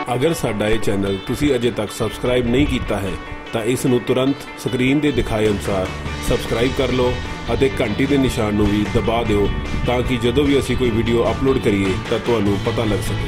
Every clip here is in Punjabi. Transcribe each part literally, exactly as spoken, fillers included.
अगर साडा ये चैनल तुसी अजे तक सबसक्राइब नहीं किया है तो इस नूं तुरंत स्क्रीन दे दिखाए अनुसार सबसक्राइब कर लो और घंटी के निशान नूं भी दबा दिओ ताकि जदों भी असीं कोई वीडियो अपलोड करिए तो तुहानूं पता लग सके।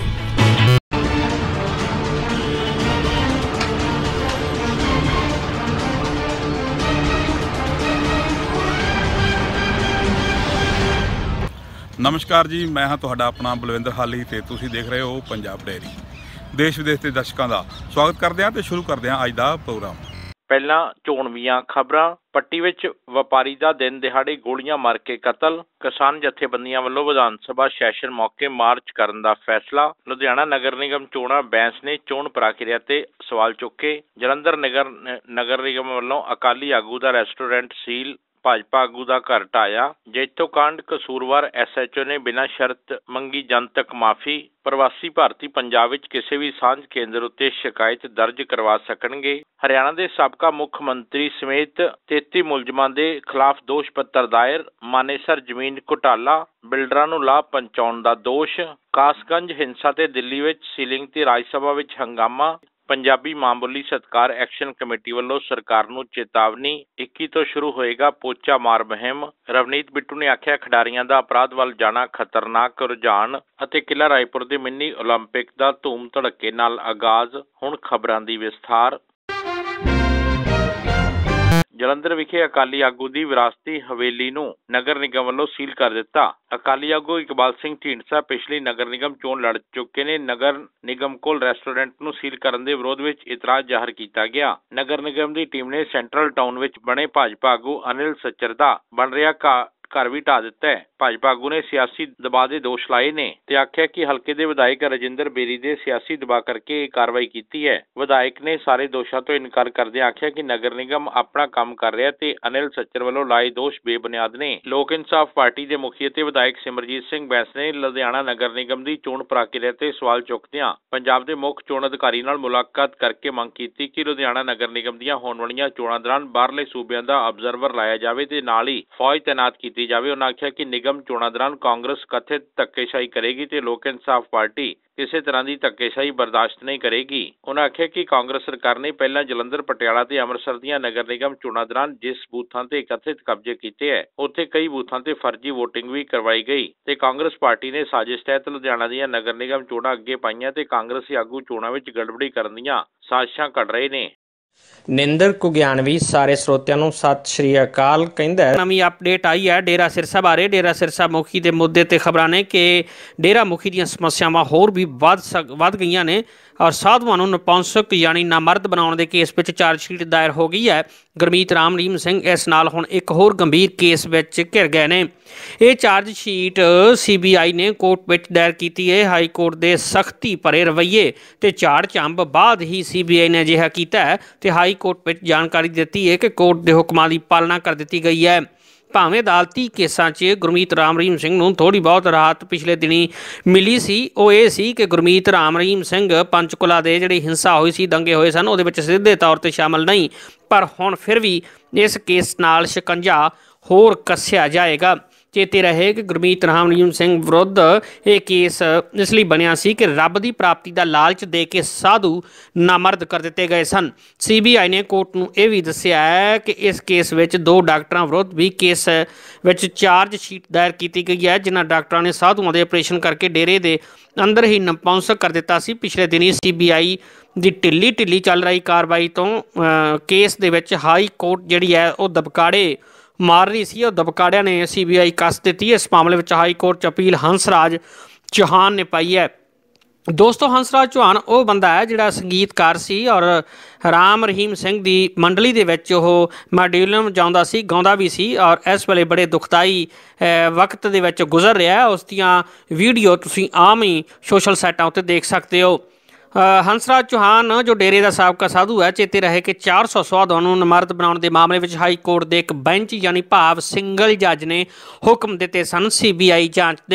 नमस्कार जी, मैं हाँ तुहाडा अपना बलविंदर हाली ते तुसीं देख रहे हो पंजाब डेयरी। देश विदेश के दर्शकों का स्वागत करते हैं तो शुरू करते हैं अज का प्रोग्राम। ਪਹਿਲਾਂ ਚੋਣਵੀਆਂ ਖਬਰਾਂ। ਪੱਟੀ ਵਿੱਚ ਵਪਾਰੀ ਦਾ ਦਿਨ ਦਿਹਾੜੇ ਗੋਲੀਆਂ ਮਾਰ ਕੇ ਕਤਲ। ਕਿਸਾਨ ਜਥੇਬੰਦੀਆਂ ਵੱਲੋਂ ਵਿਧਾਨ ਸਭਾ ਸੈਸ਼ਨ ਮੌਕੇ ਮਾਰਚ ਕਰਨ ਦਾ ਫੈਸਲਾ। ਲੁਧਿਆਣਾ ਨਗਰ ਨਿਗਮ ਚੋਣਾਂ ਬੈਂਸ ਨੇ ਚੋਣ ਪ੍ਰਕਿਰਿਆ ਤੇ ਸਵਾਲ ਚੁੱਕੇ। ਜਲੰਧਰ ਨਗਰ ਨਗਰ ਨਿਗਮ ਵੱਲੋਂ ਅਕਾਲੀ ਆਗੂ ਦਾ ਰੈਸਟੋਰੈਂਟ ਸੀਲ। भाजपा आगू का घर ढाया। जैतो कांड कसूरवार एस एच ओ ने बिना शर्त मंगी जनतक माफी। प्रवासी भारती पंजाब विच किसी भी सांझ केंद्र उत्ते शिकायत दर्ज करवा सकणगे। हरियाणा के साबका मुख मंत्री समेत तेती मुलजमां दे खिलाफ दोष पत्र दायर। मानेसर जमीन घोटाला बिल्डरां नूं लाभ पहुंचाउण दा दोष। कासगंज हिंसा ते दिल्ली विच सीलिंग ते राज सभा विच हंगामा। पंजाबी मां बोली सत्कार एक्शन कमेटी वालों सरकार नूं चेतावनी। इक्की तो शुरू होएगा पोचा मार मुहिम। रवनीत बिट्टू ने आख्या खिडारियां दा अपराध वल जाना खतरनाक रुझान। ਅਤੇ किला रायपुर ਦੇ मिनी ओलंपिक ਦਾ ਧੂਮ ਧੜਕੇ ਨਾਲ ਆਗਾਜ਼। ਹੁਣ ਖਬਰਾਂ ਦੀ ਵਿਸਥਾਰ। ਜਲੰਧਰ ਵਿਖੇ ਅਕਾਲੀ ਆਗੂ ਦੀ ਵਿਰਾਸਤੀ ਹਵੇਲੀ ਨੂੰ ਨਗਰ ਨਿਗਮ ਵੱਲੋਂ ਸੀਲ ਕਰ ਦਿੱਤਾ। ਅਕਾਲੀ ਆਗੂ ਇਕਬਾਲ ਸਿੰਘ ਢੀਂਡਸਾ ਪਿਛਲੀ ਨਗਰ ਨਿਗਮ ਚੋਣ ਲੜ ਚੁੱਕੇ ਨੇ। ਨਗਰ ਨਿਗਮ ਕੋਲ ਰੈਸਟੋਰੈਂਟ ਨੂੰ ਸੀਲ ਕਰਨ ਦੇ ਵਿਰੋਧ ਵਿੱਚ ਇਤਰਾਜ਼ ਜ਼ਾਹਰ ਕੀਤਾ ਗਿਆ। ਨਗਰ ਨਿਗਮ ਦੀ ਟੀਮ ਨੇ ਸੈਂਟਰਲ ਟਾਊਨ ਵਿੱਚ ਬਣੇ ਭਾਜਪਾ ਆਗੂ ਅਨਿਲ ਸੱਚਰ ਦਾ ਬਣ ਰਿਹਾ घर भी ढा दिता है। भाजपा आगू ने सियासी दबाव के दोष लाए ने ते आख्या कि हल्के दे विधायक रजिंदर बेरी दे सियासी दबाव करके कार्रवाई की है। विधायक ने सारे दोषों तो इनकार करदे आख्या कि नगर निगम अपना काम कर रहा ते अनिल सच्चर वालों लाए दोष बेबुनियाद ने। लोक इंसाफ पार्टी के मुखी ते विधायक सिमरजीत सिंह बैंस ने लुधियाना नगर निगम की चोण प्रक्रिया ते सवाल चुकदियां पंजाब के मुख्य चोण अधिकारी नाल मुलाकात करके मंग की कि लुधियाना नगर निगम दीयां होण वालीआं चोणां दौरान बाहरले सूबिਆਂ ਦਾ ऑब्जर्वर लाया जाए ते नाल ही फौज तैनात की जाए। उन्होंने आख्या कि निगम चोणां दौरान कांग्रेस कथित धक्केशाही करेगी ते लोक इंसाफ पार्टी किसी तरह की धक्केशाही बर्दाश्त नहीं करेगी। उन्होंने आख्या कि कांग्रेस सरकार ने पहला जलंधर पटियाला ते अमृतसर दीयां नगर निगम चोणां दौरान जिस बूथां ते कथित कब्जे किए है उत्थे कई बूथां ते फर्जी वोटिंग भी करवाई गई ते कांग्रेस पार्टी ने साजिश तहत लुधियाना दीयां नगर निगम चोणां अगे पाईआं ते कांग्रेसी आगू चोणां विच गड़बड़ी करन दीयां साजिशां घड़ रहे ने। निंदर कुगियानवी सारे श्रोतिਆਂ ਨੂੰ ਸਤਿ ਸ਼੍ਰੀ ਅਕਾਲ ਕਹਿੰਦਾ। ਨਵੀਂ ਅਪਡੇਟ ਆਈ ਹੈ ਡੇਰਾ ਸਿਰਸਾ ਬਾਰੇ। ਡੇਰਾ ਸਿਰਸਾ ਮੁਖੀ ਦੇ ਮੁੱਦੇ ਤੇ ਖਬਰਾਂ ਨੇ ਕਿ ਡੇਰਾ ਮੁਖੀ ਦੀਆਂ ਸਮੱਸਿਆਵਾਂ ਹੋਰ ਵੀ ਵੱਧ ਵੱਧ ਗਈਆਂ ਨੇ ਔਰ ਸਾਧੂਆਂ ਨੂੰ ਨਪੁੰਸਕ ਯਾਨੀ ਨਾਮਰਦ ਬਣਾਉਣ ਦੇ ਕੇਸ ਵਿੱਚ ਚਾਰਜ ਸ਼ੀਟ ਦਾਇਰ ਹੋ ਗਈ ਹੈ। ਗੁਰਮੀਤ ਰਾਮ ਰਹੀਮ ਸਿੰਘ ਇਸ ਨਾਲ ਹੁਣ ਇੱਕ ਹੋਰ ਗੰਭੀਰ ਕੇਸ ਵਿੱਚ ਘਿਰ ਗਏ ਨੇ। ਇਹ charge sheet C B I ਨੇ ਕੋਰਟ ਵਿੱਚ ਦਾਇਰ ਕੀਤੀ ਹੈ। ਹਾਈ ਕੋਰਟ ਦੇ ਸਖਤੀ ਭਰੇ ਰਵੱਈਏ ਤੇ ਝਾੜ ਝੰਬ ਬਾਅਦ ਹੀ ਸੀ ਬੀ ਆਈ ਨੇ ਅਜਿਹਾ ਕੀਤਾ ਹੈ ਤੇ ਹਾਈ ਕੋਰਟ ਵਿੱਚ ਜਾਣਕਾਰੀ ਦਿੱਤੀ ਹੈ ਕਿ ਕੋਰਟ ਦੇ ਹੁਕਮਾਂ ਦੀ ਪਾਲਣਾ ਕਰ ਦਿੱਤੀ ਗਈ ਹੈ। ਭਾਵੇਂ ਅਦਾਲਤੀ ਕੇਸਾਂ 'ਚ ਗੁਰਮੀਤ ਰਾਮ ਰਹੀਮ ਸਿੰਘ ਨੂੰ ਥੋੜ੍ਹੀ ਬਹੁਤ ਰਾਹਤ ਪਿਛਲੇ ਦਿਨੀ ਮਿਲੀ ਸੀ। ਉਹ ਇਹ ਸੀ ਕਿ ਗੁਰਮੀਤ ਰਾਮ ਰਹੀਮ ਸਿੰਘ ਪੰਚਕੁਲਾ ਦੇ ਜਿਹੜੀ ਹਿੰਸਾ ਹੋਈ ਸੀ, ਦੰਗੇ ਹੋਏ ਸਨ, ਉਹਦੇ ਵਿੱਚ ਸਿੱਧੇ ਤੌਰ 'ਤੇ ਸ਼ਾਮਲ ਨਹੀਂ, ਪਰ ਹੁਣ ਫਿਰ ਵੀ ਇਸ ਕੇਸ ਨਾਲ ਸ਼ਿਕੰਜਾ ਹੋਰ ਕੱਸਿਆ ਜਾਏਗਾ। ਚੇਤੇ ਰਹੇ ਕਿ ਗੁਰਮੀਤ ਰਾਮ ਰਹੀਮ ਸਿੰਘ ਵਿਰੁੱਧ ਇਹ ਕੇਸ ਇਸ ਲਈ ਬਣਿਆ ਸੀ ਕਿ ਰੱਬ ਦੀ ਪ੍ਰਾਪਤੀ ਦਾ ਲਾਲਚ ਦੇ ਕੇ ਸਾਧੂ ਨਾਮਰਦ ਕਰ ਦਿੱਤੇ ਗਏ ਸਨ। ਸੀ ਬੀ ਆਈ ਨੇ ਕੋਰਟ ਨੂੰ ਇਹ ਵੀ ਦੱਸਿਆ ਹੈ ਕਿ ਇਸ ਕੇਸ ਵਿੱਚ ਦੋ ਡਾਕਟਰਾਂ ਵਿਰੁੱਧ ਵੀ ਕੇਸ ਵਿੱਚ ਚਾਰਜ ਸ਼ੀਟ ਦਾਇਰ ਕੀਤੀ ਗਈ ਹੈ, ਜਿਨ੍ਹਾਂ ਡਾਕਟਰਾਂ ਨੇ ਸਾਧੂਆਂ ਦੇ ਆਪਰੇਸ਼ਨ ਕਰਕੇ ਡੇਰੇ ਦੇ ਅੰਦਰ ਹੀ ਨਪੁੰਸਕ ਕਰ ਦਿੱਤਾ ਸੀ। ਪਿਛਲੇ ਦਿਨੀ ਸੀ ਬੀ ਆਈ ਦੀ ਢਿੱਲੀ ਢਿੱਲੀ ਚੱਲ ਰਹੀ ਕਾਰਵਾਈ ਤੋਂ ਕੇਸ ਦੇ ਵਿੱਚ ਹਾਈ ਕੋਰਟ ਜਿਹੜੀ ਹੈ ਉਹ ਦਬਕਾੜੇ ਮਾਰ ਰਹੀ ਸੀ। ਉਹ ਦਬਕਾੜਿਆਂ ਨੇ ਸੀ ਬੀ ਆਈ ਕੱਸ ਦਿੱਤੀ। ਇਸ ਮਾਮਲੇ ਵਿੱਚ ਹਾਈ ਕੋਰਟ 'ਚ ਅਪੀਲ ਹੰਸਰਾਜ ਚੌਹਾਨ ਨੇ ਪਾਈ ਹੈ। ਦੋਸਤੋ, ਹੰਸਰਾਜ ਚੌਹਾਨ ਉਹ ਬੰਦਾ ਹੈ ਜਿਹੜਾ ਸੰਗੀਤਕਾਰ ਸੀ ਔਰ ਰਾਮ ਰਹੀਮ ਸਿੰਘ ਦੀ ਮੰਡਲੀ ਦੇ ਵਿੱਚ ਉਹ ਮਾਡਿਊਲਮ ਵਜਾਉਂਦਾ ਸੀ, ਗਾਉਂਦਾ ਵੀ ਸੀ ਔਰ ਇਸ ਵੇਲੇ ਬੜੇ ਦੁਖਦਾਈ ਵਕਤ ਦੇ ਵਿੱਚ ਗੁਜ਼ਰ ਰਿਹਾ। ਉਸ ਦੀਆਂ ਵੀਡੀਓ ਤੁਸੀਂ ਆਮ ਹੀ ਸੋਸ਼ਲ ਸਾਈਟਾਂ ਉੱਤੇ ਦੇਖ ਸਕਦੇ ਹੋ। ਹੰਸਰਾਜ ਚੌਹਾਨ ਜੋ ਡੇਰੇ ਦਾ ਸਾਬਕਾ ਸਾਧੂ ਹੈ, ਚੇਤੇ ਰਹੇ ਕਿ ਚਾਰ ਸੌ ਸੁਆਦਾਂ ਨੂੰ ਨਮਰਦ ਬਣਾਉਣ ਦੇ ਮਾਮਲੇ ਵਿੱਚ ਹਾਈ ਕੋਰਟ ਦੇ ਇੱਕ ਬੈਂਚ ਯਾਨੀ ਭਾਵ ਸਿੰਗਲ ਜੱਜ ਨੇ ਹੁਕਮ ਦਿੱਤੇ ਸਨ ਸੀ ਬੀ ਆਈ ਜਾਂਚ ਦੇ।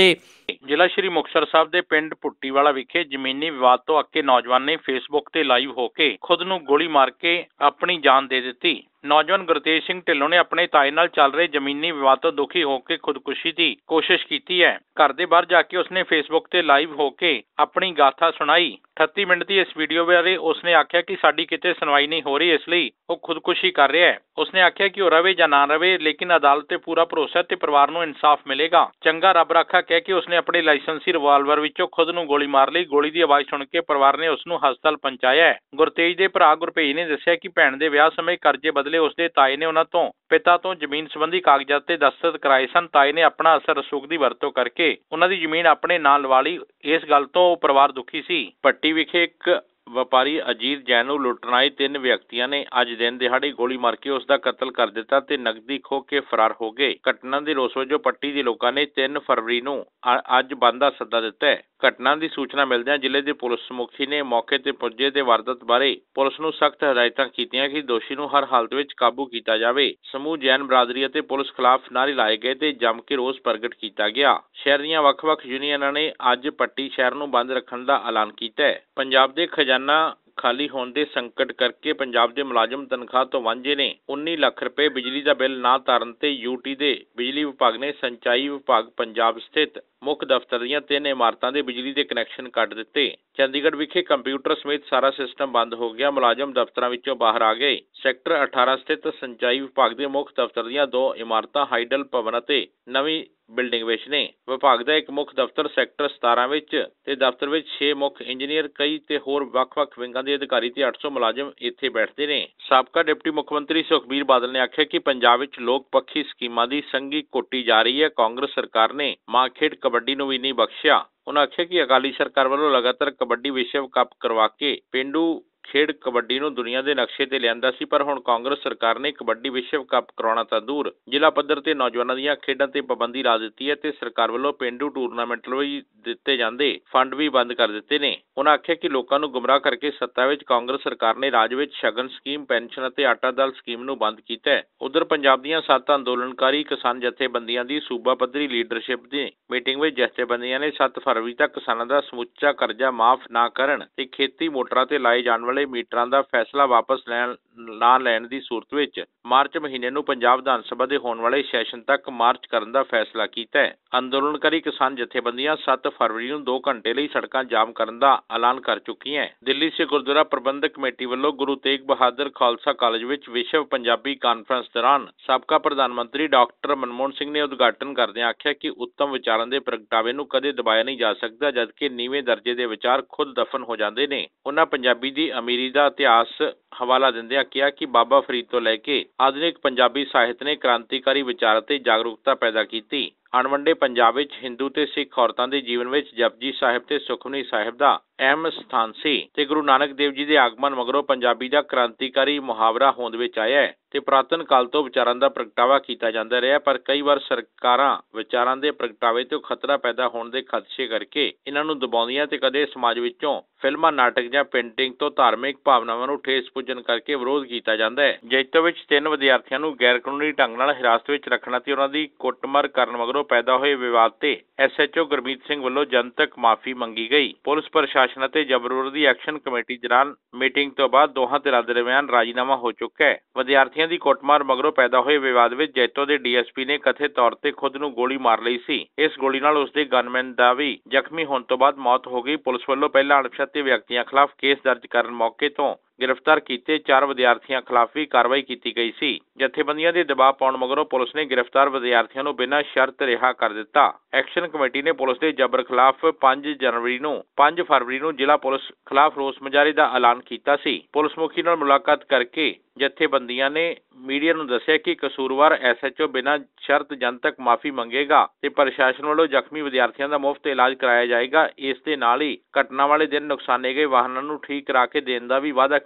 ਜ਼ਿਲ੍ਹਾ ਸ਼੍ਰੀ ਮੁਕਤਸਰ ਸਾਹਿਬ ਦੇ ਪਿੰਡ ਪੁੱਟੀਵਾਲਾ ਵਿਖੇ ਜ਼ਮੀਨੀ ਵਿਵਾਦ ਤੋਂ ਅੱਕੇ ਨੌਜਵਾਨ ਨੇ ਫੇਸਬੁੱਕ ਤੇ ਲਾਈਵ ਹੋ ਕੇ ਖੁਦ ਨੂੰ ਗੋਲੀ ਮਾਰ ਕੇ ਆਪਣੀ ਜਾਨ ਦੇ ਦਿੱਤੀ। ਨੌਜਵਾਨ ਗੁਰਤੇਜ ਸਿੰਘ ਢਿੱਲੋਂ ਨੇ ਆਪਣੇ ਤਾਏ ਨਾਲ ਚੱਲ ਰਹੇ ਜ਼ਮੀਨੀ ਵਿਵਾਦ ਤੋਂ ਦੁਖੀ ਹੋ ਕੇ ਖੁਦਕੁਸ਼ੀ ਦੀ ਕੋਸ਼ਿਸ਼ ਕੀਤੀ ਹੈ। ਘਰ ਦੇ ਬਾਹਰ ਜਾ ਕੇ ਉਸਨੇ ਫੇਸਬੁੱਕ ਤੇ ਲਾਈਵ ਹੋ ਕੇ ਆਪਣੀ ਗਾਥਾ ਸੁਣਾਈ। ਅਠੱਤੀ ਮਿੰਟ ਦੀ ਇਸ ਵੀਡੀਓ ਬਾਰੇ ਉਸਨੇ ਆਖਿਆ ਕਿ ਸਾਡੀ ਕਿਤੇ ਸੁਣਵਾਈ ਨਹੀਂ ਹੋ ਰਹੀ, ਇਸ ਲਈ ਉਹ ਖੁਦਕੁਸ਼ੀ ਕਰ ਰਿਹਾ ਹੈ। ਉਸਨੇ ਆਖਿਆ ਕਿ ਉਹ ਰਵੇ ਜਾਂ ਨਾ ਰਵੇ, ਲੇਕਿਨ ਅਦਾਲਤ ਤੇ ਪੂਰਾ ਭਰੋਸਾ ਤੇ ਪਰਿਵਾਰ ਨੂੰ ਇਨਸਾਫ ਮਿਲੇਗਾ। ਚੰਗਾ ਰੱਬ ਰਾਖਾ ਕਹਿ ਕੇ ਉਸਨੇ ਆਪਣੇ ਲਾਇਸੈਂਸੀ ਰਿਵਾਲਵਰ ਵਿੱਚੋਂ ਖੁਦ ਨੂੰ ਗੋਲੀ ਮਾਰ ਲਈ। ਗੋਲੀ ਦੀ ਆਵਾਜ਼ ਸੁਣ ਕੇ ਪਰਿਵਾਰ ਨੇ ਉਸ ਨੂੰ ਹਸਪਤਾਲ ਪਹੁੰਚਾਇਆ ਹੈ। ਗੁਰਤੇਜ ਦੇ ਭਰਾ ਗੁਰਭੇਜ ਨੇ ਦੱਸਿਆ ਕਿ ਭੈਣ ਦੇ ਵਿਆਹ ਸਮੇਂ ਕਰਜ਼ੇ ਬਦਲੇ ਉਸਦੇ ਤਾਏ ਨੇ ਉਹਨਾਂ ਤੋਂ ਪਿਤਾ ਤੋਂ ਜ਼ਮੀਨ ਸੰਬੰਧੀ ਕਾਗਜ਼ਾਤ ਤੇ ਦਸਤਖਤ ਕਰਾਏ ਸਨ। ਤਾਏ ਨੇ ਆਪਣਾ ਅਸਰ ਰਸੂਖ ਦੀ ਵਰਤੋਂ ਕਰਕੇ ਉਹਨਾਂ ਦੀ ਜ਼ਮੀਨ ਆਪਣੇ ਨਾਂ ਲਵਾ ਲਈ। ਇਸ ਗੱਲ ਤੋਂ ਪਰਿਵਾਰ ਦੁਖੀ ਸੀ। ਪੱਟੀ ਵਿਖੇ ਇੱਕ ਵਪਾਰੀ ਅਜੀਤ ਜੈਨ ਨੂੰ ਲੁੱਟਣ ਆਏ ਤਿੰਨ ਵਿਅਕਤੀਆਂ ਨੇ ਅੱਜ ਦਿਨ ਦਿਹਾੜੇ ਗੋਲੀ ਮਾਰ ਕੇ ਉਸ ਦਾ ਕਤਲ ਕਰ ਦਿੱਤਾ ਤੇ ਨਕਦੀ ਖੋਹ ਕੇ ਫਰਾਰ ਹੋ ਗਏ। ਘਟਨਾ ਦੇ ਰੋਸ ਵਜੋਂ ਪੱਟੀ ਦੇ ਲੋਕਾਂ ਨੇ ਤਿੰਨ ਫਰਵਰੀ ਨੂੰ ਅੱਜ ਬੰਦ ਦਾ ਸੱਦਾ ਦਿੱਤਾ ਹੈ। ਘਟਨਾ ਦੀ ਸੂਚਨਾ ਮਿਲਦਿਆਂ ਜ਼ਿਲ੍ਹੇ ਦੇ ਪੁਲਿਸ ਮੁਖੀ ਨੇ ਮੌਕੇ ਤੇ ਪੁੱਜੇ ਤੇ ਵਾਰਦਾਤ ਬਾਰੇ ਪੁਲਿਸ ਨੂੰ ਸਖਤ ਹਦਾਇਤਾਂ ਕੀਤੀਆਂ ਕਿ ਦੋਸ਼ੀ ਨੂੰ ਹਰ ਹਾਲਤ ਵਿੱਚ ਕਾਬੂ ਕੀਤਾ ਜਾਵੇ। ਸਮੂਹ ਜੈਨ ਬਰਾਦਰੀ ਅਤੇ ਪੁਲਿਸ ਖਿਲਾਫ ਨਾਅਰੇ ਲਾਏ ਗਏ ਤੇ ਜੰਮ ਕੇ ਰੋਸ ਪ੍ਰਗਟ ਕੀਤਾ ਗਿਆ। ਸ਼ਹਿਰ ਦੀਆਂ ਵੱਖ-ਵੱਖ ਯੂਨੀਅਨਾਂ ਨੇ ਅੱਜ ਪੱਟੀ ਸ਼ਹਿਰ ਨੂੰ ਬੰਦ ਰੱਖਣ ਦਾ ਐਲਾਨ ਕੀਤਾ ਹੈ। ਪੰਜਾਬ ਦੇ ਖਜ਼ਾਨਾ ਖਾਲੀ ਹੋਣ ਦੇ ਸੰਕਟ ਕਰਕੇ ਪੰਜਾਬ ਦੇ ਮੁਲਾਜ਼ਮ ਤਨਖਾਹ ਤੋਂ ਵਾਂਝੇ ਨੇ। ਉੱਨੀ ਲੱਖ ਰੁਪਏ ਬਿਜਲੀ ਦਾ ਬਿੱਲ ਨਾ ਤਾਰਨ ਤੇ ਯੂਟੀ ਦੇ ਬਿਜਲੀ ਵਿਭਾਗ ਨੇ ਸਿੰਚਾਈ ਵਿਭਾਗ ਪੰਜਾਬ ਸਥਿਤ ਮੁੱਖ ਦਫ਼ਤਰ ਦੀਆਂ ਤਿੰਨ ਇਮਾਰਤਾਂ ਦੇ ਬਿਜਲੀ ਦੇ ਕਨੈਕਸ਼ਨ ਕੱਟ ਦਿੱਤੇ। ਚੰਡੀਗੜ੍ਹ ਵਿਖੇ ਕੰਪਿਊਟਰ ਸਮੇਤ ਸਾਰਾ ਸਿਸਟਮ ਬੰਦ ਹੋ ਗਿਆ। ਮੁਲਾਜ਼ਮ ਦਫ਼ਤਰਾਂ ਵਿੱਚੋਂ ਬਾਹਰ ਆ ਗਏ। ਸੈਕਟਰ ਅਠਾਰਾਂ ਸਥਿਤ ਸਿੰਚਾਈ ਵਿਭਾਗ ਦੇ ਮੁੱਖ ਦਫ਼ਤਰ ਦੀਆਂ ਦੋ ਇਮਾਰਤਾਂ ਹਾਈਡਲ ਭਵਨ ਅਤੇ ਨਵੀਂ ਬਿਲਡਿੰਗ ਵਿੱਚ ਨੇ। ਵਿਭਾਗ ਦਾ ਇੱਕ ਮੁੱਖ ਦਫ਼ਤਰ ਸੈਕਟਰ ਸਤਾਰਾਂ ਵਿੱਚ ਤੇ ਦਫ਼ਤਰ ਵਿੱਚ ਛੇ ਮੁੱਖ ਇੰਜੀਨੀਅਰ ਕਈ ਤੇ ਹੋਰ ਵੱਖ-ਵੱਖ ਵਿੰਗਾਂ ਦੇ ਅਧਿਕਾਰੀ ਤੇ ਅੱਠ ਸੌ ਮੁਲਾਜ਼ਮ ਇੱਥੇ ਬੈਠਦੇ ਨੇ। ਸਾਬਕਾ ਡਿਪਟੀ ਮੁੱਖ ਮੰਤਰੀ ਸੁਖਬੀਰ ਬਾਦਲ ਨੇ ਆਖਿਆ ਕਿ ਪੰਜਾਬ ਵਿੱਚ ਲੋਕ ਪੱਖੀ ਸਕੀਮਾਂ ਦੀ ਸੰਘੀ ਕੁੱਟੀ ਜਾ ਰਹੀ ਹੈ। ਕਾਂਗਰਸ ਸਰਕਾਰ ਨੇ ਮਾਂ ਖੇਡ ਕਬੱਡੀ ਨੂੰ ਵੀ ਨਹੀਂ ਬਖਸ਼ਿਆ। ਉਹਨਾਂ ਆਖਿਆ ਕਿ ਅਕਾਲੀ ਸਰਕਾਰ ਵੱਲੋਂ ਲਗਾਤਾਰ ਕਬੱਡੀ ਵਿਸ਼ਵ ਕੱਪ ਕਰਵਾ ਕੇ ਪੇਂਡੂ ਖੇਡ ਕਬੱਡੀ ਨੂੰ ਦੁਨੀਆ ਦੇ ਨਕਸ਼ੇ ਤੇ ਲਿਆਂਦਾ ਸੀ, ਪਰ ਹੁਣ ਕਾਂਗਰਸ ਸਰਕਾਰ ਨੇ ਕਬੱਡੀ ਵਿਸ਼ਵ ਕੱਪ ਕਰਾਉਣਾ ਤਾਂ ਦੂਰ ਜ਼ਿਲ੍ਹਾ ਪੱਧਰ ਤੇ ਨੌਜਵਾਨਾਂ ਦੀਆਂ ਖੇਡਾਂ ਤੇ ਪਾਬੰਦੀ ਲਾ ਦਿੱਤੀ ਹੈ ਤੇ ਸਰਕਾਰ ਵੱਲੋਂ ਪੇਂਡੂ ਟੂਰਨਾਮੈਂਟ ਲਈ ਦਿੱਤੇ ਜਾਂਦੇ ਫੰਡ ਵੀ ਬੰਦ ਕਰ ਦਿੱਤੇ ਨੇ। ਉਹਨਾਂ ਆਖਿਆ ਕਿ ਲੋਕਾਂ ਨੂੰ ਗੁੰਮਰਾਹ ਕਰਕੇ ਸੱਤਾ ਵਿੱਚ ਕਾਂਗਰਸ ਸਰਕਾਰ ਨੇ ਰਾਜ ਵਿੱਚ ਸ਼ਗਨ ਸਕੀਮ, ਪੈਨਸ਼ਨ ਅਤੇ ਆਟਾ ਦਾਲ ਸਕੀਮ ਨੂੰ ਬੰਦ ਕੀਤਾ ਹੈ। ਉਧਰ ਪੰਜਾਬ ਦੀਆਂ ਸੱਤ ਅੰਦੋਲਨਕਾਰੀ ਕਿਸਾਨ ਜਥੇਬੰਦੀਆਂ ਦੀ ਸੂਬਾ ਪੱਧਰੀ ਲੀਡਰਸ਼ਿਪ ਦੀ ਮੀਟਿੰਗ ਵਿੱਚ ਜਥੇਬੰਦੀਆਂ ਨੇ ਸੱਤ ਫਰਵਰੀ ਤੱਕ ਕਿਸਾਨਾਂ ਦਾ ਸਮੁੱਚਾ ਕਰਜ਼ਾ ਮਾਫ ਨਾ ਕਰਨ ਤੇ ਖੇਤੀ ਮੋਟਰਾਂ ਤੇ ਲਾਏ ਜਾਣ ਵਾਲੇ ਮੀਟਰਾਂ ਦਾ ਫੈਸਲਾ ਵਾਪਸ ਲੈਣ ਨਾ ਲੈਣ ਦੀ ਸੂਰਤ ਵਿੱਚ ਮਾਰਚ ਮਹੀਨੇ ਨੂੰ ਪੰਜਾਬ ਵਿਧਾਨ ਸਭਾ ਦੇ ਹੋਣ ਵਾਲੇ ਸੈਸ਼ਨ ਤੱਕ ਮਾਰਚ ਕਰਨ ਦਾ ਫੈਸਲਾ ਕੀਤਾ ਹੈ। ਅੰਦੋਲਨਕਾਰੀ ਕਿਸਾਨ ਜਥੇਬੰਦੀਆਂ ਸੱਤ ਫਰਵਰੀ ਨੂੰ ਦੋ ਘੰਟੇ ਲਈ ਸੜਕਾਂ ਜਾਮ ਕਰਨ ਦਾ ਐਲਾਨ ਕਰ ਚੁੱਕੀਆਂ। ਦਿੱਲੀ ਸੇ ਗੁਰਦੁਆਰਾ ਪ੍ਰਬੰਧਕ ਕਮੇਟੀ ਵੱਲੋਂ ਗੁਰੂ ਤੇਗ ਬਹਾਦਰ ਖਾਲਸਾ ਕਾਲਜ ਵਿੱਚ ਵਿਸ਼ਵ ਪੰਜਾਬੀ ਕਾਨਫਰੰਸ ਦੌਰਾਨ ਸਾਬਕਾ ਪ੍ਰਧਾਨ ਮੰਤਰੀ ਡਾਕਟਰ ਮਨਮੋਹਨ ਸਿੰਘ ਨੇ ਉਦਘਾਟਨ ਕਰਦਿਆਂ ਆਖਿਆ ਕਿ ਉੱਤਮ ਵਿਚਾਰਾਂ ਦੇ ਪ੍ਰਗਟਾਵੇ ਨੂੰ ਕਦੇ ਦਬਾਇਆ ਨਹੀਂ ਜਾ ਸਕਦਾ, ਜਦਕਿ ਨੀਵੇਂ ਦਰਜੇ ਦੇ ਵਿਚਾਰ ਖੁਦ ਦਫਨ ਹੋ ਜਾਂਦੇ ਨੇ। ਉਹਨਾਂ ਪੰਜਾਬੀ ਦੀ ਅਮੀਰੀ ਦਾ ਇਤਿਹਾਸ ਹਵਾਲਾ ਦਿੰਦਿਆਂ ਕਿਹਾ ਕਿ ਬਾਬਾ ਫਰੀਦ ਤੋਂ ਲੈ ਕੇ ਆਧੁਨਿਕ ਪੰਜਾਬੀ ਸਾਹਿਤ ਨੇ ਕ੍ਰਾਂਤੀਕਾਰੀ ਵਿਚਾਰ ਅਤੇ ਜਾਗਰੂਕਤਾ ਪੈਦਾ ਕੀਤੀ। ਅਣਵੰਡੇ ਪੰਜਾਬ ਵਿੱਚ ਹਿੰਦੂ ਤੇ ਸਿੱਖ ਔਰਤਾਂ ਦੇ ਜੀਵਨ ਵਿੱਚ ਜਪਜੀ ਸਾਹਿਬ ਤੇ ਸੁਖਮਨੀ ਸਾਹਿਬ ਦਾ ਅਹਿਮ ਸਥਾਨ ਸੀ ਤੇ ਗੁਰੂ ਨਾਨਕ ਦੇਵ ਜੀ ਦੇ ਆਗਮਨ ਮਗਰੋਂ ਪੰਜਾਬੀ ਦਾ ਕ੍ਰਾਂਤੀਕਾਰੀ ਮੁਹਾਵਰਾ ਹੋਂਦ ਵਿੱਚ ਆਇਆ ਹੈ ਤੇ ਪ੍ਰਾਤਨ ਕਾਲ ਤੋਂ ਵਿਚਾਰਾਂ ਦਾ ਪ੍ਰਗਟਾਵਾ ਕੀਤਾ ਜਾਂਦਾ ਰਿਹਾ, ਪਰ ਕਈ ਵਾਰ ਸਰਕਾਰਾਂ ਵਿਚਾਰਾਂ ਦੇ ਪ੍ਰਗਟਾਵੇ ਤੋਂ ਖਤਰਾ ਪੈਦਾ ਹੋਣ ਦੇ ਖਦਸ਼ੇ ਕਰਕੇ ਇਹਨਾਂ ਨੂੰ ਦਬਾਉਂਦੀਆਂ ਤੇ ਕਦੇ ਸਮਾਜ ਵਿੱਚੋਂ ਫਿਲਮਾਂ, ਨਾਟਕ ਜਾਂ ਪੇਂਟਿੰਗ ਤੋਂ ਧਾਰਮਿਕ ਭਾਵਨਾਵਾਂ ਨੂੰ ਠੇਸ ਪੁੱਜਣ ਕਰਕੇ ਵਿਰੋਧ ਕੀਤਾ ਜਾਂਦਾ ਹੈ। ਜੈਤੋ ਵਿੱਚ ਤਿੰਨ ਵਿਦਿਆਰਥੀਆਂ ਨੂੰ ਗੈਰ ਕਾਨੂੰਨੀ ਢੰਗ ਨਾਲ ਹਿਰਾਸਤ ਵਿੱਚ ਰੱਖਣਾ ਤੇ ਉਹਨਾਂ ਦੀ ਕੁੱਟਮਾਰ ਕਰਨ ਮਗਰੋਂ ਪੈਦਾ ਹੋਏ ਵਿਵਾਦ ਤੇ S H O Gurmeet Singh ਵੱਲੋਂ ਜਨਤਕ ਮਾਫੀ ਮੰਗੀ ਗਈ। ਪੁਲਿਸ ਪ੍ਰਸ਼ਾਸਨ ਅਤੇ ਜਬਰ ਵਿਰੋਧੀ ਐਕਸ਼ਨ ਕਮੇਟੀ ਦੌਰਾਨ ਮੀਟਿੰਗ ਤੋਂ ਬਾਅਦ ਦੋਹਾਂ ਧਿਰਾਂ ਦਰਮਿਆਨ ਰਾਜੀਨਾਮਾ ਹੋ ਚੁੱਕਾ ਹੈ। ਵਿਦਿਆਰਥੀਆਂ ਦੀ ਕੁੱਟਮਾਰ ਮਗਰੋਂ ਪੈਦਾ ਹੋਏ ਵਿਵਾਦ ਵਿੱਚ ਜੈਤੋ ਦੇ ਡੀ ਐਸ ਪੀ ਨੇ ਕਥਿਤ ਤੌਰ ਤੇ ਖੁਦ ਨੂੰ ਗੋਲੀ ਮਾਰ ਲਈ ਸੀ। ਇਸ ਗੋਲੀ ਨਾਲ ਉਸਦੇ ਗਨਮੈਨ ਦਾ ਵੀ ਜ਼ਖਮੀ ਹੋਣ ਤੋਂ ਬਾਅਦ ਮੌਤ ਹੋ ਗਈ। ਪੁਲਿਸ ਵੱਲੋਂ ਪਹਿਲਾਂ ਅਣਪਛਾਤੇ ਵਿਅਕਤੀਆਂ ਖਿਲਾਫ ਕੇਸ ਦਰਜ ਕਰਨ ਮੌਕੇ ਤੋਂ गिरफ्तार किए चार विद्यार्थियों खिलाफ भी कार्रवाई की गई सी। जथेबंदियों के दबाव पाउण मगरों पुलिस ने गिरफ्तार विद्यार्थियों को बिना शर्त रिहा कर दिता। एक्शन कमेटी ने पुलिस के जबर खिलाफ पांच जनवरी नूं पांच फरवरी नूं जिला पुलिस खिलाफ रोस मुजाहरे का ऐलान किया सी। पुलिस मुखी नाल मुलाकात करके जथेबंदियां ने मीडिया नूं दस्सिया कि कसूरवार एस एच ओ बिना शर्त जनतक माफी मंगेगा ते प्रशासन वालों जख्मी विद्यार्थियों का मुफ्त इलाज कराया जाएगा। इस दे नाल ही घटना वाले दिन नुकसाने गए वाहनों नूं ठीक करा के देण दा भी वादा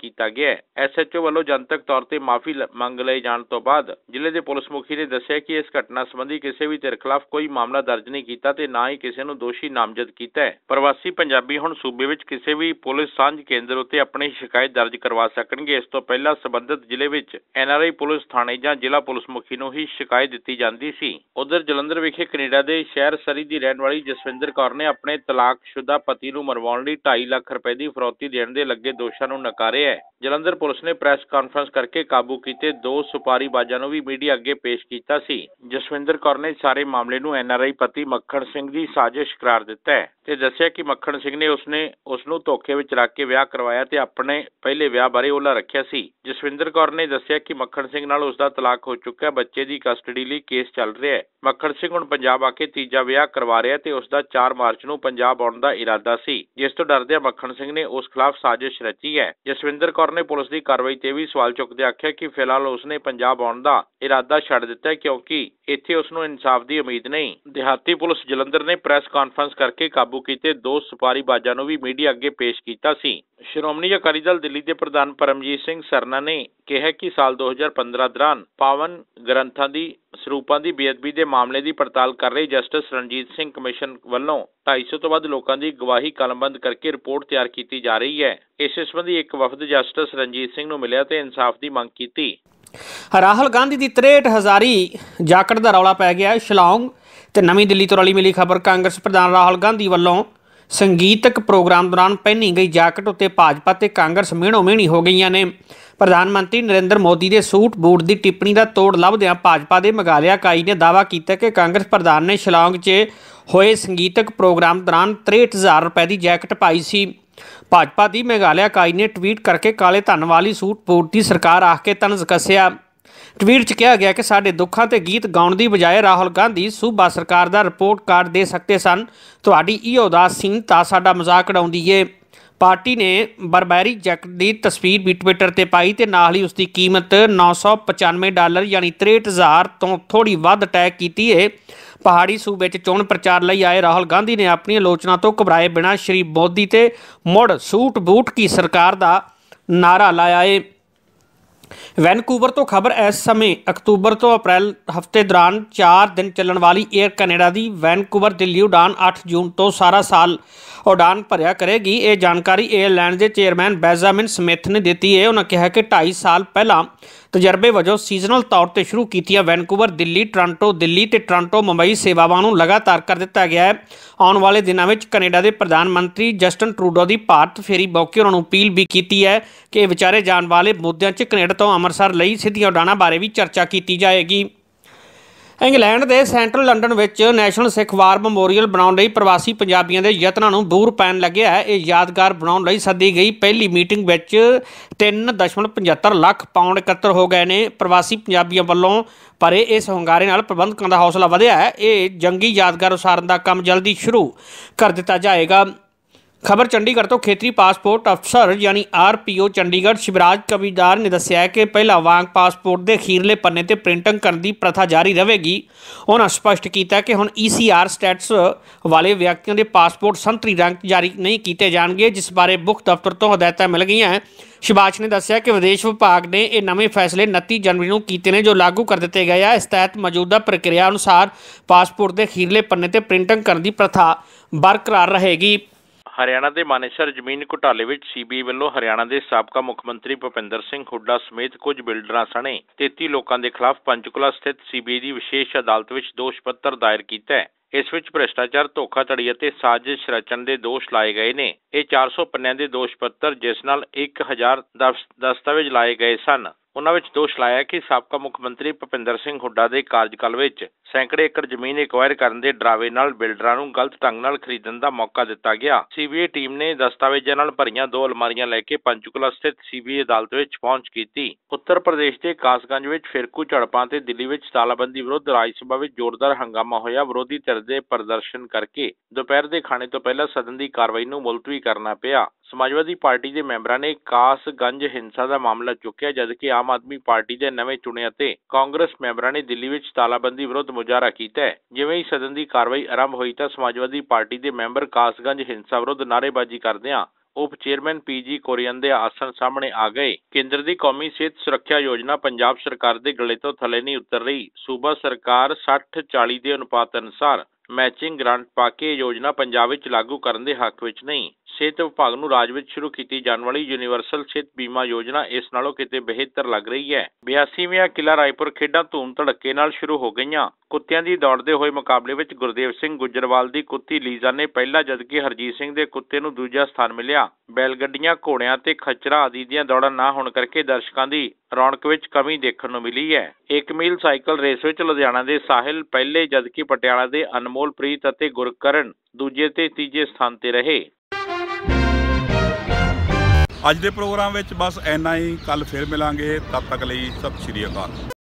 ਕੀਤਾ ਗਿਆ ਹੈ। ਐਸ ਐਚ ਓ ਵੱਲੋਂ ਜਨਤਕ ਤੌਰ ਤੇ ਮਾਫੀ ਮੰਗ ਲਏ ਜਾਣ ਤੋਂ ਬਾਅਦ ਜ਼ਿਲ੍ਹੇ ਦੇ ਪੁਲਿਸ ਮੁਖੀ ਨੇ ਦੱਸਿਆ ਕਿ ਇਸ ਘਟਨਾ ਸੰਬੰਧੀ ਕਿਸੇ ਵੀ ਧਿਰ ਖਿਲਾਫ ਕੋਈ ਮਾਮਲਾ ਦਰਜ ਨਹੀਂ ਕੀਤਾ ਤੇ ਨਾ ਹੀ ਕਿਸੇ ਨੂੰ ਦੋਸ਼ੀ ਨਾਮਜ਼ਦ ਕੀਤਾ ਹੈ। ਪ੍ਰਵਾਸੀ ਪੰਜਾਬੀ ਹੁਣ ਸੂਬੇ ਵਿੱਚ ਕਿਸੇ ਵੀ ਪੁਲਿਸ ਸਾਂਝ ਕੇਂਦਰ ਉੱਤੇ ਆਪਣੀ ਸ਼ਿਕਾਇਤ ਦਰਜ ਕਰਵਾ ਸਕਣਗੇ। ਇਸ ਤੋਂ ਪਹਿਲਾਂ ਸੰਬੰਧਿਤ ਜ਼ਿਲ੍ਹੇ ਵਿੱਚ ਐਨ ਆਰ ਆਈ ਪੁਲਿਸ ਥਾਣੇ ਜਾਂ ਜ਼ਿਲ੍ਹਾ ਪੁਲਿਸ ਮੁਖੀ ਨੂੰ ਹੀ ਸ਼ਿਕਾਇਤ ਦਿੱਤੀ ਜਾਂਦੀ ਸੀ। ਉਧਰ ਜਲੰਧਰ ਵਿਖੇ ਕੈਨੇਡਾ ਦੇ ਸ਼ਹਿਰ ਸਰੀ ਦੀ ਰਹਿਣ ਵਾਲੀ ਜਸਵਿੰਦਰ ਕੌਰ ਨੇ ਆਪਣੇ ਤਲਾਕਸ਼ੁਦਾ ਪਤੀ ਨੂੰ ਮਰਵਾਉਣ ਲਈ ਢਾਈ ਲੱਖ ਰੁਪਏ ਦੀ ਫਰੌਤੀ ਦੇਣ ਦੇ ਲੱਗੇ ਦੋਸ਼ਾਂ ਨੂੰ ਨਕਾਰਿਆ ਹੈ। ਜਲੰਧਰ ਪੁਲਿਸ ਨੇ ਪ੍ਰੈਸ ਕਾਨਫਰੰਸ ਕਰਕੇ ਕਾਬੂ ਕੀਤੇ ਦੋ ਸੁਪਾਰੀਬਾਜ਼ਾਂ ਨੂੰ ਵੀ ਮੀਡੀਆ ਅੱਗੇ ਪੇਸ਼ ਕੀਤਾ ਸੀ। ਜਸਵਿੰਦਰ ਕੌਰ ਨੇ ਸਾਰੇ ਮਾਮਲੇ ਨੂੰ ਐਨ ਆਰ ਆਈ ਪਤੀ ਮੱਖਣ ਸਿੰਘ ਦੀ ਸਾਜ਼ਿਸ਼ ਕਰਾਰ ਦਿੱਤਾ ਹੈ ਤੇ ਦੱਸਿਆ ਕਿ ਮੱਖਣ ਸਿੰਘ ਨੇ ਉਸਨੇ ਉਸ ਨੂੰ ਧੋਖੇ ਵਿੱਚ ਰੱਖ ਕੇ ਵਿਆਹ ਕਰਵਾਇਆ ਤੇ ਆਪਣੇ ਪਹਿਲੇ ਵਿਆਹ ਬਾਰੇ ਉਹਲਾ ਰੱਖਿਆ ਸੀ। ਜਸਵਿੰਦਰ ਕੌਰ ਨੇ ਦੱਸਿਆ ਕਿ ਮੱਖਣ ਸਿੰਘ ਨਾਲ ਉਸ ਦਾ ਤਲਾਕ ਹੋ ਚੁੱਕਾ ਹੈ। ਬੱਚੇ ਦੀ ਕਸਟਡੀ ਲਈ ਕੇਸ ਚੱਲ ਰਿਹਾ ਹੈ। ਮੱਖਣ ਸਿੰਘ ਹੁਣ ਪੰਜਾਬ ਆ ਕੇ ਤੀਜਾ ਵਿਆਹ ਕਰਵਾ ਰਿਹਾ ਤੇ ਉਸ ਦਾ ਚਾਰ ਮਾਰਚ ਨੂੰ ਪੰਜਾਬ ਆਉਣ ਦਾ ਇਰਾਦਾ ਸੀ, ਜਿਸ ਤੋਂ ਡਰਦਿਆਂ ਮੱਖਣ ਸਿੰਘ ਨੇ ਉਸ ਖਿਲਾਫ ਸਾਜ਼ਿਸ਼ ਰਚੀ ਹੈ। ਜਸਵਿੰਦਰ ਕੌਰ ਨੇ ਪੁਲਿਸ ਦੀ ਕਾਰਵਾਈ ਤੇ ਵੀ ਸਵਾਲ ਚੁੱਕਦੇ ਆਖਿਆ ਕਿ ਫਿਲਹਾਲ ਉਸਨੇ ਪੰਜਾਬ ਆਉਣ ਦਾ ਇਰਾਦਾ ਛੱਡ ਦਿੱਤਾ ਹੈ ਕਿਉਂਕਿ ਇੱਥੇ ਉਸ ਨੂੰ ਇਨਸਾਫ ਦੀ ਉਮੀਦ ਨਹੀਂ। ਦਿਹਾਤੀ ਪੁਲਿਸ ਜਲੰਧਰ ਨੇ ਪ੍ਰੈਸ ਕਾਨਫਰੰਸ ਕਰਕੇ ਕਾਬੂ ਕੀਤੇ ਦੋ ਸੁਪਾਰੀਬਾਜ਼ਾਂ ਨੂੰ ਵੀ ਮੀਡੀਆ ਅੱਗੇ ਪੇਸ਼ ਕੀਤਾ ਸੀ। ਸ਼੍ਰੋਮਣੀ ਅਕਾਲੀ ਦਲ ਦਿੱਲੀ ਦੇ ਪ੍ਰਧਾਨ ਪਰਮਜੀਤ ਸਿੰਘ ਸਰਨਾ ਨੇ ਕਿਹਾ ਕਿ ਸਾਲ ਦੋ ਹਜ਼ਾਰ ਪੰਦਰਾਂ ਦੌਰਾਨ ਪਾਵਨ ਗ੍ਰੰਥਾਂ ਦੀ ਸਰੂਪਾਂ ਦੀ ਬੇਅਦਬੀ ਦੇ ਮਾਮਲੇ ਦੀ ਪੜਤਾਲ ਕਰ ਰਹੀ ਜਸਟਿਸ ਰਣਜੀਤ ਸਿੰਘ ਕਮਿਸ਼ਨ ਵੱਲੋਂ ਢਾਈ ਸੌ ਤੋਂ ਵੱਧ ਲੋਕਾਂ ਦੀ ਗਵਾਹੀ ਕਲਮਬੰਦ ਕਰਕੇ ਰਿਪੋਰਟ ਤਿਆਰ ਕੀਤੀ ਜਾ ਰਹੀ ਹੈ। ਇਸੇ ਸੰਬੰਧੀ ਇੱਕ ਵਫਦ ਜਸਟਿਸ ਰਣਜੀਤ ਸਿੰਘ ਨੂੰ ਮਿਲਿਆ ਤੇ ਇਨਸਾਫ ਦੀ ਮੰਗ ਕੀਤੀ। ਰਾਹੁਲ ਗਾਂਧੀ ਦੀ ਤਰੇਹਠ ਹਜ਼ਾਰੀ ਜਾਕਟ ਦਾ ਰੌਲਾ ਪੈ ਗਿਆ। ਸ਼ਿਲੌਂਗ ਤੇ ਨਵੀਂ ਦਿੱਲੀ ਤੋਂ ਰਲੀ ਮਿਲੀ ਖਬਰ, ਕਾਂਗਰਸ ਪ੍ਰਧਾਨ ਰਾਹੁਲ ਗਾਂਧੀ ਵੱਲੋਂ ਸੰਗੀਤਕ ਪ੍ਰੋਗਰਾਮ ਦੌਰਾਨ ਪਹਿਨੀ ਗਈ ਜਾਕਟ ਉੱਤੇ ਭਾਜਪਾ ਤੇ ਕਾਂਗਰਸ ਮਿਹਣੋ ਮਿਹਣੀ ਹੋ ਗਈਆਂ ਨੇ। ਪ੍ਰਧਾਨ ਮੰਤਰੀ ਨਰਿੰਦਰ ਮੋਦੀ ਦੇ ਸੂਟ ਬੂਟ ਦੀ ਟਿੱਪਣੀ ਦਾ ਤੋੜ ਲੱਭਦਿਆਂ ਭਾਜਪਾ ਦੇ ਮੇਘਾਲਿਆ ਇਕਾਈ ਨੇ ਦਾਅਵਾ ਕੀਤਾ ਕਿ ਕਾਂਗਰਸ ਪ੍ਰਧਾਨ ਨੇ ਸ਼ਿਲੌਂਗ 'ਚ ਹੋਏ ਸੰਗੀਤਕ ਪ੍ਰੋਗਰਾਮ ਦੌਰਾਨ ਤਰੇਹਠ ਹਜ਼ਾਰ ਰੁਪਏ ਦੀ ਜੈਕਟ ਪਾਈ ਸੀ। ਭਾਜਪਾ ਦੀ ਮੇਘਾਲਿਆ ਇਕਾਈ ਨੇ ਟਵੀਟ ਕਰਕੇ ਕਾਲੇ ਧਨ ਵਾਲੀ ਸੂਟ ਬੂਟ ਦੀ ਸਰਕਾਰ ਆਖ ਕੇ ਤਨਜ਼ ਕੱਸਿਆ। ਟਵੀਟ 'ਚ ਕਿਹਾ ਗਿਆ ਕਿ ਸਾਡੇ ਦੁੱਖਾਂ ਤੇ ਗੀਤ ਗਾਉਣ ਦੀ ਬਜਾਏ ਰਾਹੁਲ ਗਾਂਧੀ ਸੂਬਾ ਸਰਕਾਰ ਦਾ ਰਿਪੋਰਟ ਕਾਰਡ ਦੇ ਸਕਦੇ ਸਨ। ਤੁਹਾਡੀ ਇਹ ਉਦਾਸੀਨਤਾ ਸਾਡਾ ਮਜ਼ਾਕ ਉਡਾਉਂਦੀ ਏ। ਪਾਰਟੀ ਨੇ ਬਰਬੈਰੀ ਜੈਕਟ ਦੀ ਤਸਵੀਰ ਵੀ ਟਵਿੱਟਰ ਤੇ ਪਾਈ ਤੇ ਨਾਲ ਹੀ ਉਸ ਦੀ ਕੀਮਤ ਨੌ ਸੌ ਪਚਾਨਵੇਂ ਡਾਲਰ ਯਾਨੀ ਤਰੇਹਠ ਹਜ਼ਾਰ ਤੋਂ ਥੋੜ੍ਹੀ ਵੱਧ ਟੈਗ ਕੀਤੀ ਹੈ। ਪਹਾੜੀ ਸੂਬੇ 'ਚ ਚੋਣ ਪ੍ਰਚਾਰ ਲਈ ਆਏ ਰਾਹੁਲ ਗਾਂਧੀ ਨੇ ਆਪਣੀ ਆਲੋਚਨਾ ਤੋਂ ਘਬਰਾਏ ਬਿਨਾਂ ਸ਼੍ਰੀ ਮੋਦੀ ਤੇ ਮੁੜ ਸੂਟ ਬੂਟ ਕੀ ਸਰਕਾਰ ਦਾ ਨਾਰਾ ਲਾਇਆ ਏ। ਵੈਨਕੂਵਰ ਤੋਂ ਖਬਰ, ਇਸ ਸਮੇਂ ਅਕਤੂਬਰ ਤੋਂ ਅਪ੍ਰੈਲ ਹਫ਼ਤੇ ਦੌਰਾਨ ਚਾਰ ਦਿਨ ਚੱਲਣ ਵਾਲੀ ਏਅਰ ਕੈਨੇਡਾ ਦੀ ਵੈਨਕੂਵਰ ਦਿੱਲੀ ਉਡਾਨ ਅੱਠ ਜੂਨ ਤੋਂ ਸਾਰਾ ਸਾਲ ਉਡਾਨ ਭਰਿਆ ਕਰੇਗੀ। ਇਹ ਜਾਣਕਾਰੀ ਏਅਰਲਾਈਨਸ ਦੇ ਚੇਅਰਮੈਨ ਬੈਂਜਾਮਿਨ ਸਮਿਥ ਨੇ ਦਿੱਤੀ ਹੈ। ਉਹਨਾਂ ਕਿਹਾ ਕਿ ਢਾਈ ਸਾਲ ਪਹਿਲਾਂ ਤਜਰਬੇ ਵਜੋਂ ਸੀਜ਼ਨਲ ਤੌਰ ਤੇ ਸ਼ੁਰੂ ਕੀਤੀਆਂ ਵੈਨਕੂਵਰ ਦਿੱਲੀ, ਟੋਰਾਂਟੋ ਦਿੱਲੀ ਤੇ ਟੋਰਾਂਟੋ ਮੁੰਬਈ ਸੇਵਾਵਾਂ ਨੂੰ ਲਗਾਤਾਰ ਕਰ ਦਿੱਤਾ ਗਿਆ ਹੈ। ਆਉਣ ਵਾਲੇ ਦਿਨਾਂ ਵਿੱਚ ਕੈਨੇਡਾ ਦੇ ਪ੍ਰਧਾਨ ਮੰਤਰੀ ਜਸਟਨ ਟਰੂਡੋ ਦੀ ਭਾਰਤ ਫੇਰੀ ਮੌਕੇ ਉਹਨਾਂ ਨੂੰ ਅਪੀਲ ਵੀ ਕੀਤੀ ਹੈ ਕਿ ਵਿਚਾਰੇ ਜਾਣ ਵਾਲੇ ਮੁੱਦਿਆਂ 'ਚ ਕੈਨੇਡਾ ਤੋਂ ਅੰਮ੍ਰਿਤਸਰ ਲਈ ਸਿੱਧੀਆਂ ਉਡਾਣਾਂ ਬਾਰੇ ਵੀ ਚਰਚਾ ਕੀਤੀ ਜਾਏਗੀ। ਇੰਗਲੈਂਡ ਦੇ ਸੈਂਟਰਲ ਲੰਡਨ ਵਿੱਚ ਨੈਸ਼ਨਲ ਸਿੱਖ ਵਾਰ ਮੈਮੋਰੀਅਲ ਬਣਾਉਣ ਲਈ ਪ੍ਰਵਾਸੀ ਪੰਜਾਬੀਆਂ ਦੇ ਯਤਨਾਂ ਨੂੰ ਬੂਰ ਪੈਣ ਲੱਗਿਆ ਹੈ। ਇਹ ਯਾਦਗਾਰ ਬਣਾਉਣ ਲਈ ਸੱਦੀ ਗਈ ਪਹਿਲੀ ਮੀਟਿੰਗ ਵਿੱਚ ਤਿੰਨ ਦਸ਼ਮਲਵ ਪਝੱਤਰ ਲੱਖ ਪਾਉਂਡ ਇਕੱਤਰ ਹੋ ਗਏ ਨੇ। ਪ੍ਰਵਾਸੀ ਪੰਜਾਬੀਆਂ ਵੱਲੋਂ ਭਰੇ ਇਸ ਹੁੰਗਾਰੇ ਨਾਲ ਪ੍ਰਬੰਧਕਾਂ ਦਾ ਹੌਸਲਾ ਵਧਿਆ ਹੈ। ਇਹ ਜੰਗੀ ਯਾਦਗਾਰ ਉਸਾਰਨ ਦਾ ਕੰਮ ਜਲਦੀ ਸ਼ੁਰੂ ਕਰ ਦਿੱਤਾ ਜਾਏਗਾ। ਖਬਰ ਚੰਡੀਗੜ੍ਹ ਤੋਂ ਖੇਤਰੀ ਪਾਸਪੋਰਟ ਅਫਸਰ ਯਾਨੀ R P O Chandigarh Shivraj Kabidar ਨੇ ਦੱਸਿਆ ਕਿ ਪਹਿਲਾਂ ਵਾਂਗ ਪਾਸਪੋਰਟ ਦੇ ਅਖੀਰਲੇ ਪੰਨੇ ਤੇ ਪ੍ਰਿੰਟਿੰਗ ਕਰਨ ਦੀ ਪ੍ਰਥਾ ਜਾਰੀ ਰਹੇਗੀ। ਉਹਨਾਂ ਸਪਸ਼ਟ ਕੀਤਾ ਕਿ ਹੁਣ ਈ ਸੀ ਆਰ ਸਟੇਟਸ ਵਾਲੇ ਵਿਅਕਤੀਆਂ ਦੇ ਪਾਸਪੋਰਟ ਸੰਤਰੀ ਰੰਗ ਜਾਰੀ ਨਹੀਂ ਕੀਤੇ ਜਾਣਗੇ, ਜਿਸ ਬਾਰੇ ਮੁੱਖ ਦਫ਼ਤਰ ਤੋਂ ਹਦਾਇਤਾਂ ਮਿਲ ਗਈਆਂ ਹੈ। ਸ਼ਿਵਰਾਜ ਨੇ ਦੱਸਿਆ ਕਿ ਵਿਦੇਸ਼ ਵਿਭਾਗ ਨੇ ਇਹ ਨਵੇਂ ਫੈਸਲੇ ਉਨੱਤੀ ਜਨਵਰੀ ਨੂੰ ਕੀਤੇ ਨੇ, ਜੋ ਲਾਗੂ ਕਰ ਦਿੱਤੇ ਗਏ ਆ। ਇਸ ਤਹਿਤ ਮੌਜੂਦਾ ਪ੍ਰਕਿਰਿਆ ਅਨੁਸਾਰ ਪਾਸਪੋਰਟ ਦੇ ਅਖੀਰਲੇ ਪੰਨੇ ਤੇ ਪ੍ਰਿੰਟਿੰਗ ਕਰਨ ਦੀ ਪ੍ਰਥਾ ਬਰਕਰਾਰ ਰਹੇਗੀ। ਹਰਿਆਣਾ ਦੇ ਮਾਨੇਸਰ ਜ਼ਮੀਨ ਘੁਟਾਲੇ ਵਿੱਚ ਸੀ ਬੀ ਆਈ ਵੱਲੋਂ ਹਰਿਆਣਾ ਦੇ ਸਾਬਕਾ ਮੁੱਖ ਮੰਤਰੀ ਭੁਪਿੰਦਰ ਸਿੰਘ ਹੁੱਡਾ ਸਮੇਤ ਕੁਝ ਬਿਲਡਰਾਂ ਸਣੇ ਤੇਤੀ ਲੋਕਾਂ ਦੇ ਖਿਲਾਫ ਪੰਚਕੂਲਾ ਸਥਿਤ ਸੀ ਬੀ ਆਈ ਦੀ ਵਿਸ਼ੇਸ਼ ਅਦਾਲਤ ਵਿੱਚ ਦੋਸ਼ ਪੱਤਰ ਦਾਇਰ ਕੀਤਾ ਹੈ। ਇਸ ਵਿੱਚ ਭ੍ਰਿਸ਼ਟਾਚਾਰ, ਧੋਖਾਧੜੀ ਅਤੇ ਸਾਜ਼ਿਸ਼ ਰਚਣ ਦੇ ਦੋਸ਼ ਲਾਏ ਗਏ ਨੇ। ਇਹ ਚਾਰ ਸੌ ਪੰਨਿਆਂ ਦੇ ਦੋਸ਼ ਪੱਤਰ, ਜਿਸ ਨਾਲ ਇੱਕ ਹਜ਼ਾਰ ਦਸਤਾਵੇਜ਼ ਲਾਏ ਗਏ ਸਨ। ਉਹਨਾਂ ਵਿੱਚ ਦੋਸ਼ ਲਾਇਆ ਕਿ ਸਾਬਕਾ ਮੁੱਖ ਮੰਤਰੀ ਭੁਪਿੰਦਰ ਸਿੰਘ ਹੁੱਡਾ ਦੇ ਕਾਰਜਕਾਲ ਵਿੱਚ ਸੈਂਕੜੇ ਏਕੜ ਜ਼ਮੀਨ ਐਕਵਾਇਰ ਕਰਨ ਦੇ ਡਰਾਵੇ ਨਾਲ ਬਿਲਡਰਾਂ ਨੂੰ ਗਲਤ ਢੰਗ ਨਾਲ ਖਰੀਦਣ ਦਾ ਮੌਕਾ ਦਿੱਤਾ ਗਿਆ। ਸੀ ਬੀ ਆਈ ਟੀਮ ਨੇ ਦਸਤਾਵੇਜ਼ਾਂ ਨਾਲ ਭਰੀਆਂ ਦੋ ਅਲਮਾਰੀਆਂ ਲੈ ਕੇ ਪੰਚਕੂਲਾ ਸਥਿਤ ਸੀ ਬੀ ਆਈ ਅਦਾਲਤ ਵਿੱਚ ਪਹੁੰਚ ਕੀਤੀ। ਉੱਤਰ ਪ੍ਰਦੇਸ਼ ਦੇ ਕਾਸਗੰਜ ਵਿੱਚ ਫਿਰਕੂ ਝੜਪਾਂ ਤੇ ਦਿੱਲੀ ਵਿੱਚ ਤਾਲਾਬੰਦੀ ਵਿਰੁੱਧ ਰਾਜ ਸਭਾ ਵਿੱਚ ਜ਼ੋਰਦਾਰ ਹੰਗਾਮਾ ਹੋਇਆ। ਵਿਰੋਧੀ ਧਿਰ ਦੇ ਪ੍ਰਦਰਸ਼ਨ ਕਰਕੇ ਦੁਪਹਿਰ ਦੇ ਖਾਣੇ ਤੋਂ ਪਹਿਲਾਂ ਸਦਨ ਦੀ ਕਾਰਵਾਈ ਨੂੰ ਮੁਲਤਵੀ ਕਰਨਾ ਪਿਆ। ਸਮਾਜਵਾਦੀ ਪਾਰਟੀ ਦੇ ਮੈਂਬਰਾਂ ਨੇ ਕਾਸਗੰਜ ਹਿੰਸਾ ਦਾ ਮਾਮਲਾ ਚੁੱਕਿਆ, ਜਦਕਿ ਆਮ ਆਦਮੀ ਪਾਰਟੀ ਦੇ ਨਵੇਂ ਚੁਣੇ ਅਤੇ ਕਾਂਗਰਸ ਮੈਂਬਰਾਂ ਨੇ ਦਿੱਲੀ ਵਿੱਚ ਤਾਲਾਬੰਦੀ ਵਿਰੁੱਧ ਮੁਜ਼ਾਹਰਾ ਕੀਤਾ ਹੈ। ਜਿਵੇਂ ਹੀ ਸਦਨ ਦੀ ਕਾਰਵਾਈ ਆਰੰਭ ਹੋਈ ਤਾਂ ਸਮਾਜਵਾਦੀ ਪਾਰਟੀ ਦੇ ਮੈਂਬਰ ਕਾਸਗੰਜ ਹਿੰਸਾ ਵਿਰੁੱਧ ਨਾਅਰੇਬਾਜ਼ੀ ਕਰਦਿਆਂ ਉਪ ਚੇਅਰਮੈਨ ਪੀ ਜੀ ਕੋਰੀਅਨ ਦੇ ਆਸਣ ਸਾਹਮਣੇ ਆ ਗਏ। ਕੇਂਦਰ ਦੀ ਕੌਮੀ ਸਿਹਤ ਸੁਰੱਖਿਆ ਯੋਜਨਾ ਪੰਜਾਬ ਸਰਕਾਰ ਦੇ ਗਲੇ ਤੋਂ ਥੱਲੇ ਨਹੀਂ ਉਤਰ ਰਹੀ। ਸੂਬਾ ਸਰਕਾਰ ਸੱਠ ਚਾਲੀ ਦੇ ਅਨੁਪਾਤ ਅਨੁਸਾਰ ਮੈਚਿੰਗ ਗ੍ਰਾਂਟ ਪਾ ਕੇ ਯੋਜਨਾ ਪੰਜਾਬ ਵਿੱਚ ਲਾਗੂ ਕਰਨ ਦੇ ਹੱਕ ਵਿੱਚ ਨਹੀਂ। ਸਿਹਤ ਵਿਭਾਗ ਨੂੰ ਰਾਜ ਵਿੱਚ ਸ਼ੁਰੂ ਕੀਤੀ ਜਾਣ ਵਾਲੀ ਯੂਨੀਵਰਸਲ ਸਿਹਤ ਬੀਮਾ ਯੋਜਨਾ ਇਸ ਨਾਲੋਂ ਕਿਤੇ ਬਿਹਤਰ ਲੱਗ ਰਹੀ ਹੈ। ਬਿਆਸੀਵੀਆਂ ਕਿਲ੍ਹਾ ਰਾਏਪੁਰ ਖੇਡਾਂ ਧੂਮ ਧੜੱਕੇ ਨਾਲ ਸ਼ੁਰੂ ਹੋ ਗਈਆਂ। ਕੁੱਤਿਆਂ ਦੀ ਦੌੜਦੇ ਹੋਏ ਮੁਕਾਬਲੇ ਵਿੱਚ ਗੁਰਦੇਵ ਸਿੰਘ ਗੁੱਜਰਵਾਲ ਦੀ ਕੁੱਤੀ ਲੀਜ਼ਾ ਨੇ ਪਹਿਲਾ ਜਦਕਿ ਹਰਜੀਤ ਸਿੰਘ ਦੇ ਕੁੱਤੇ ਨੂੰ ਦੂਜਾ ਸਥਾਨ ਮਿਲਿਆ। ਬੈਲ ਗੱਡੀਆਂ, ਘੋੜਿਆਂ ਤੇ ਖੱਚਰਾਂ ਆਦਿ ਦੀਆਂ ਦੌੜਾਂ ਨਾ ਹੋਣ ਕਰਕੇ ਦਰਸ਼ਕਾਂ ਦੀ ਰੌਣਕ ਵਿੱਚ ਕਮੀ ਦੇਖਣ ਨੂੰ ਮਿਲੀ ਹੈ। ਇੱਕ ਮੀਲ ਸਾਈਕਲ ਰੇਸ ਵਿੱਚ ਲੁਧਿਆਣਾ ਦੇ ਸਾਹਿਲ ਪਹਿਲੇ ਜਦਕਿ ਪਟਿਆਲਾ ਦੇ ਅਨਮੋਲ ਪ੍ਰੀਤ ਅਤੇ ਗੁਰਕਰਨ ਦੂਜੇ ਤੇ ਤੀਜੇ ਸਥਾਨ ਤੇ ਰਹੇ। ਅੱਜ ਦੇ ਪ੍ਰੋਗਰਾਮ ਵਿੱਚ ਬਸ ਇੰਨਾ ਹੀ। ਕੱਲ ਫਿਰ ਮਿਲਾਂਗੇ, ਤਦ ਤੱਕ ਲਈ ਸਤਿ ਸ਼੍ਰੀ ਅਕਾਲ।